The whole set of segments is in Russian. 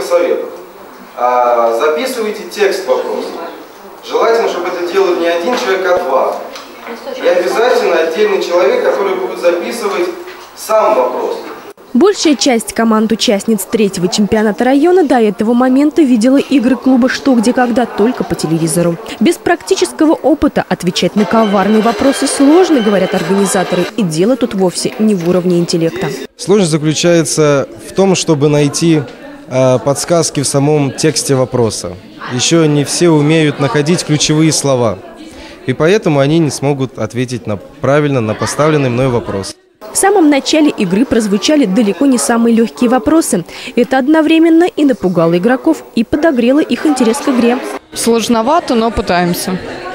советов. Записывайте текст вопроса. Желательно, чтобы это делал не один человек, а два. И обязательно отдельный человек, который будет записывать сам вопрос. Большая часть команд-участниц третьего чемпионата района до этого момента видела игры клуба «Что, где, когда» только по телевизору. Без практического опыта отвечать на коварные вопросы сложно, говорят организаторы, и дело тут вовсе не в уровне интеллекта. Сложность заключается в том, чтобы найти подсказки в самом тексте вопроса. Еще не все умеют находить ключевые слова, и поэтому они не смогут ответить правильно на поставленный мной вопрос. В самом начале игры прозвучали далеко не самые легкие вопросы. Это одновременно и напугало игроков, и подогрело их интерес к игре. Сложновато, но пытаемся.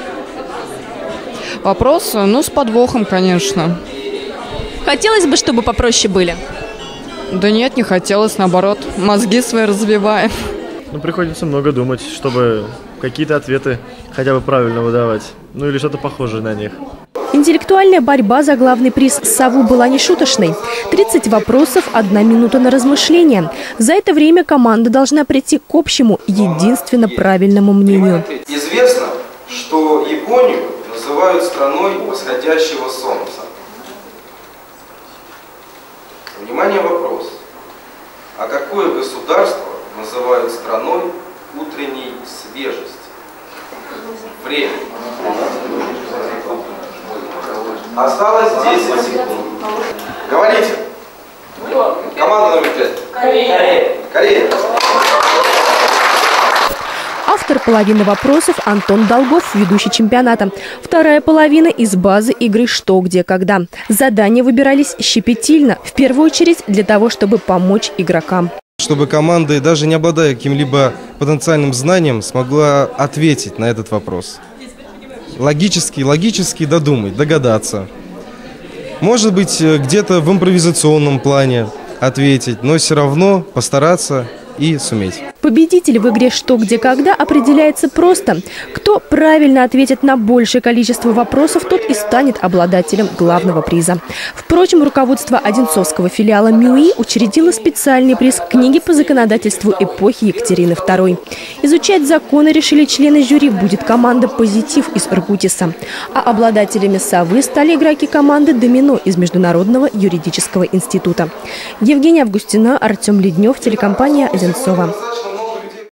Вопросы, с подвохом, конечно. Хотелось бы, чтобы попроще были? Да нет, не хотелось, наоборот. Мозги свои развиваем. Приходится много думать, чтобы какие-то ответы хотя бы правильно выдавать. Или что-то похожее на них. Интеллектуальная борьба за главный приз «Сову» была нешуточной. 30 вопросов, 1 минута на размышление. За это время команда должна прийти к общему, единственно правильному мнению. Известно, что Японию называют страной восходящего солнца. Внимание, вопрос. А какое государство называют страной утренней свежести? Время. Осталось 10 секунд. Говорите. Команда номер 5. Корея. Автор половины вопросов Антон Долгов, ведущий чемпионата. Вторая половина из базы игры «Что, где, когда». Задания выбирались щепетильно, в первую очередь для того, чтобы помочь игрокам. Чтобы команда, даже не обладая каким-либо потенциальным знанием, смогла ответить на этот вопрос. Логически додумать, догадаться. Может быть, где-то в импровизационном плане ответить, но все равно постараться и суметь. Победитель в игре «Что, где, когда» определяется просто. Кто правильно ответит на большее количество вопросов, тот и станет обладателем главного приза. Впрочем, руководство одинцовского филиала МЮИ учредило специальный приз книги по законодательству эпохи Екатерины II. Изучать законы решили члены жюри будет команда «Позитив» из Иркутиса. А обладателями «Совы» стали игроки команды «Домино» из Международного юридического института. Евгения Августина, Артем Леднев, телекомпания «Одинцова».